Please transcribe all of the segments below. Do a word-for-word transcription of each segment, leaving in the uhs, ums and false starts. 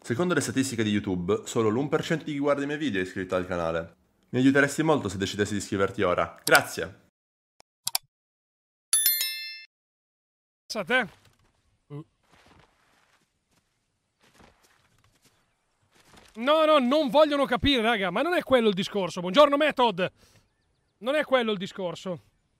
Secondo le statistiche di YouTube, solo l'uno per cento di chi guarda i miei video è iscritto al canale. Mi aiuteresti molto se decidessi di iscriverti ora. Grazie! A te. Uh. No, no, non vogliono capire, raga, ma non è quello il discorso. Buongiorno, Method. Non è quello il discorso.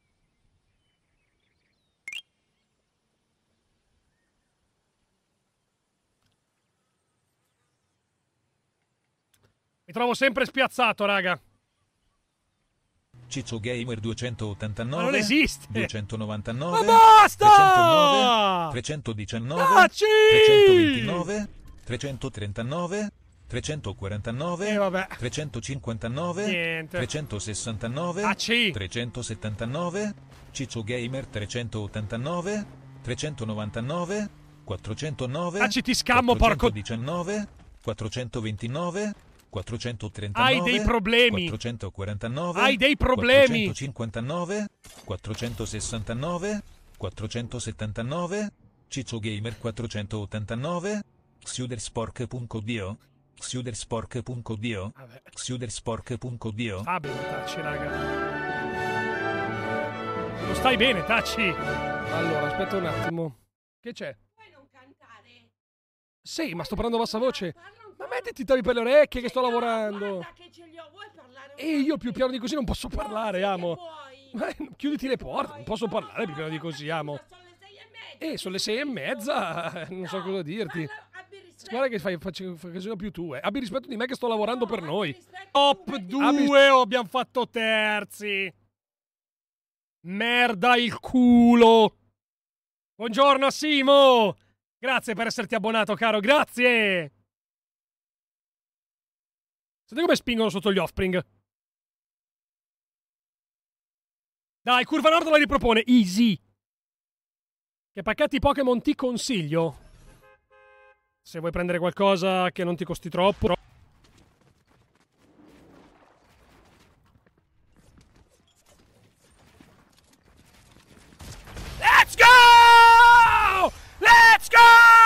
Mi trovo sempre spiazzato, raga. Ciccio Gamer duecentottantanove. Ma non esiste. duecentonovantanove. Ma basta! trecentonove. trecentodiciannove. Tacci! trecentoventinove. trecentotrentanove. trecentoquarantanove. E vabbè. trecentocinquantanove. Niente. trecentosessantanove. Tacci! trecentosettantanove. Ciccio Gamer trecentottantanove. trecentonovantanove. quattrocentonove. Tacci, ti scammo, porco. quattrocentodiciannove. quattrocentoventinove. quattrocentotrentanove. Hai dei problemi. quattrocentoquarantanove. Hai dei problemi. quattrocentocinquantanove. quattrocentosessantanove. quattrocentosettantanove. Ciccio Gamer quattrocentottantanove. Xiuderspork.dio. Xiuderspork.dio. Vabbè. Xiuderspork.dio. Va bene, Tacci, raga. Non stai bene, Tacci. Allora, aspetta un attimo. Che c'è? Puoi non cantare? Sì, ma sto parlando a bassa voce. Ma mettiti i tavi per le orecchie che sto lavorando. Guarda che ce li ho, vuoi parlare? E io più piano di così non posso parlare, amo. Vuoi? Ma chiuditi le porte, non posso parlare più piano di così, amo. Sono le sei e mezza. Eh, sono le sei e mezza, non so cosa dirti. Abbi rispetto. Guarda che fai, faccio, fai casino più tu, eh. Abbi rispetto di me che sto lavorando per noi. rispetto Top tu, due o abbiamo fatto terzi. Merda il culo. Buongiorno Simo. Grazie per esserti abbonato, caro, grazie. Senti come spingono sotto gli Offspring. Dai, Curva Nord la ripropone. Easy. Che pacchetti Pokémon ti consiglio? Se vuoi prendere qualcosa che non ti costi troppo. Let's go! Let's go!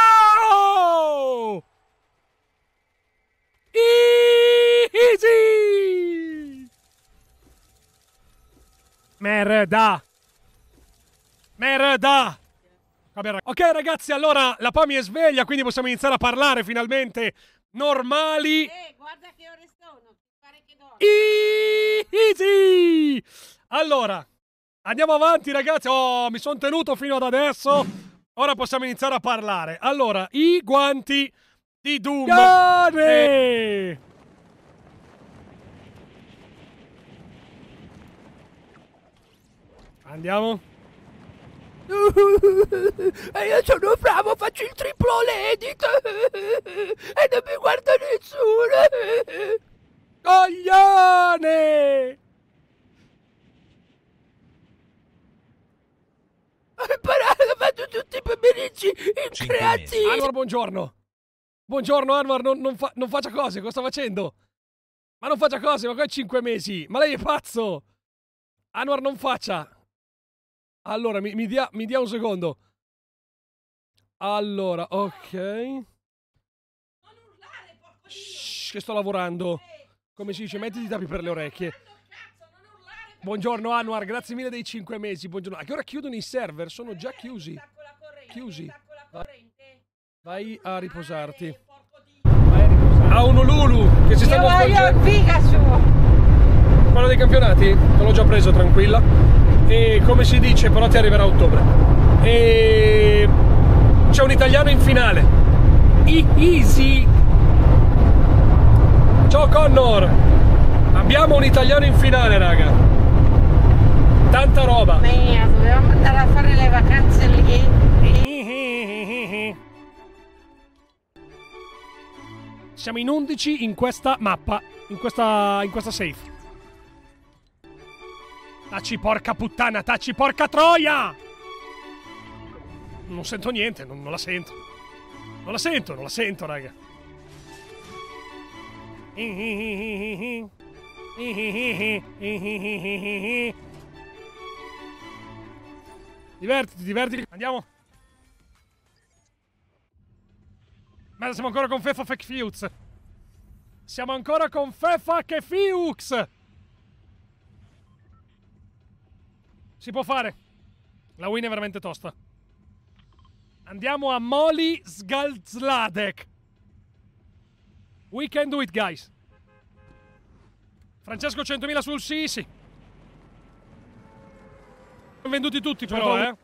Easy! Merda! Merda! Vabbè, ok ragazzi, allora la Pami è sveglia, quindi possiamo iniziare a parlare finalmente normali. Eh, guarda che ore sono. Ti pare che dormi? Easy! Allora, andiamo avanti ragazzi. Oh, mi sono tenuto fino ad adesso. Ora possiamo iniziare a parlare. Allora, i guanti di Doom. Eh. Andiamo. E io sono bravo, faccio il triplo l'edit e non mi guarda nessuno. Coglione! Ho imparato, faccio tutti i pomeriggi in creativo. Anwar, buongiorno. Buongiorno Anwar, non, non, fa, non faccia cose, cosa sta facendo? Ma non faccia cose, ma qua è cinque mesi. Ma lei è pazzo. Anwar, non faccia. Allora, mi, mi, dia, mi dia un secondo. Allora, ok. Non urlare, porco Shh, che sto lavorando. Come si dice, mettiti i tappi per le orecchie. Buongiorno Anwar, grazie mille dei cinque mesi. Buongiorno. A che ora chiudono i server? Sono già chiusi. Chiusi. Vai a riposarti. Vai a riposarti. A Honolulu, che ci stanno svolgendo. Quello dei campionati? Te l'ho già preso, tranquilla. E come si dice, però ti arriverà a ottobre. E c'è un italiano in finale. E easy. Ciao Connor. Abbiamo un italiano in finale, raga. Tanta roba. Mia, dobbiamo andare a fare le vacanze lì. Siamo in undici in questa mappa. In questa, in questa safe. Tacci, porca puttana, tacci, porca troia! Non sento niente, non, non la sento. Non la sento, non la sento, raga. Divertiti, divertiti. Andiamo. Ma siamo ancora con Fefa Fake Fiux. Siamo ancora con Fefa che Fiux. Si può fare. La win è veramente tosta. Andiamo a Moli Sgalzladek. We can do it, guys. Francesco centomila sul sì, sì. Sono venduti tutti però, eh.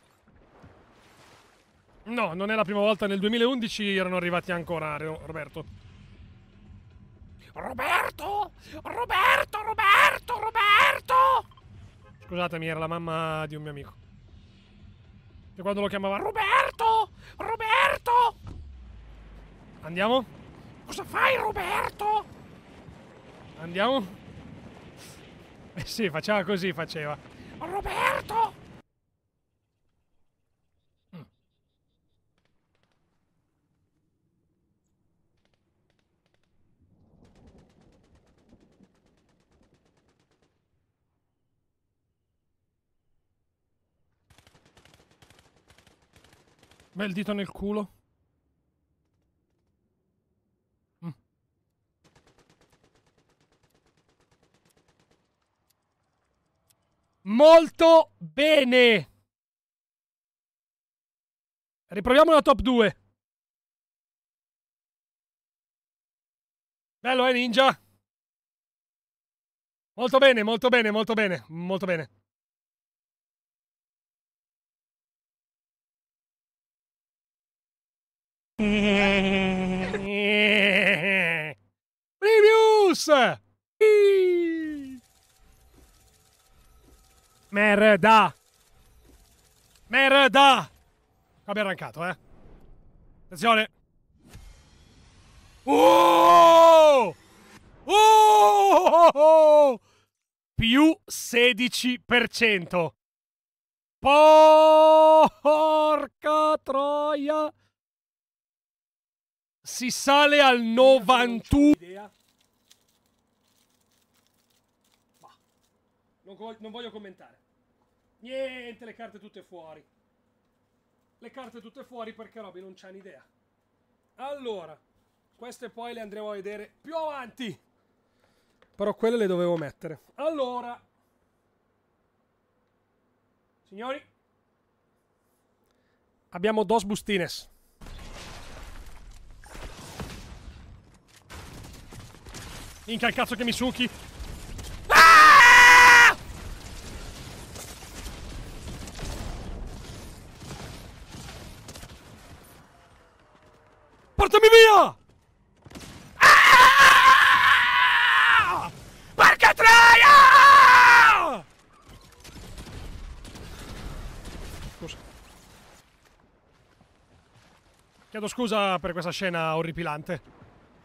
No, non è la prima volta. Nel duemilaundici erano arrivati ancora, Roberto. Roberto! Roberto! Roberto! Roberto! Scusatemi, era la mamma di un mio amico. E quando lo chiamava Roberto! Roberto! Andiamo? Cosa fai, Roberto? Andiamo? Eh sì, faceva così, faceva. Roberto! Mm. Bel dito nel culo. Mm. Molto bene. Riproviamo la top due. Bello, eh, Ninja? Molto bene, molto bene, molto bene, molto bene. Previews! Merda! Merda! Abbiamo arrancato, eh. Attenzione. Oh! Oh! Più sedici per cento. Porca troia! Si sale al novantuno. Non, non voglio commentare. Niente, le carte tutte fuori. Le carte tutte fuori perché Robby non c'ha un'idea. Allora, queste poi le andremo a vedere più avanti. Però quelle le dovevo mettere. Allora, signori, abbiamo dos bustines. Minchia il cazzo che mi succhi. Ah! Portami via! Ah! Porca troia! Scusa. Chiedo scusa per questa scena orripilante.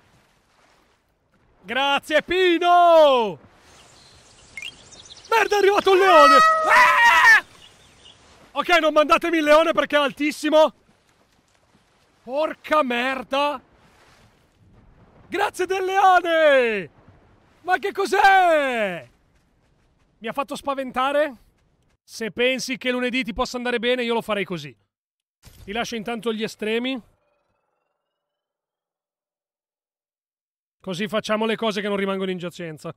Grazie, Pino! Merda, è arrivato il leone! Ah! Ok, non mandatemi il leone perché è altissimo. Porca merda! Grazie del leone! Ma che cos'è? Mi ha fatto spaventare? Se pensi che lunedì ti possa andare bene, io lo farei così. Ti lascio intanto gli estremi. Così facciamo le cose che non rimangono in giacenza.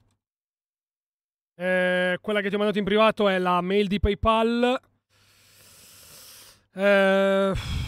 Eh, quella che ti ho mandato in privato è la mail di PayPal. Eh...